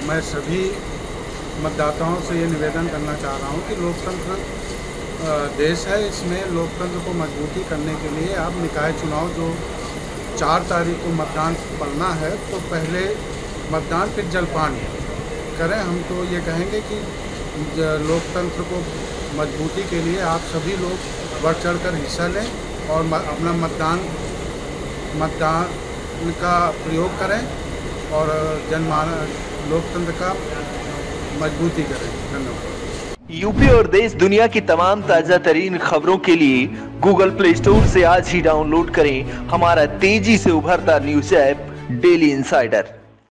मैं सभी मतदाताओं से ये निवेदन करना चाह रहा हूँ कि लोकतंत्र देश है, इसमें लोकतंत्र को मजबूती करने के लिए आप निकाय चुनाव जो 4 तारीख को मतदान पड़ना है, तो पहले मतदान फिर जलपान करें। हम तो ये कहेंगे कि लोकतंत्र को मजबूती के लिए आप सभी लोग बढ़ चढ़ कर हिस्सा लें और अपना मतदान का प्रयोग करें और लोकतंत्र का मजबूती करें। धन्यवाद। यूपी और देश दुनिया की तमाम ताजा तरीन खबरों के लिए गूगल प्ले स्टोर से आज ही डाउनलोड करें हमारा तेजी से उभरता न्यूज ऐप डेली इनसाइडर।